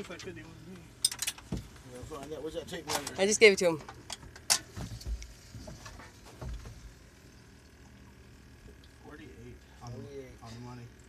looks like 51 to me. We'll find out. What's that tape measure? I just gave it to him. 48 on the money.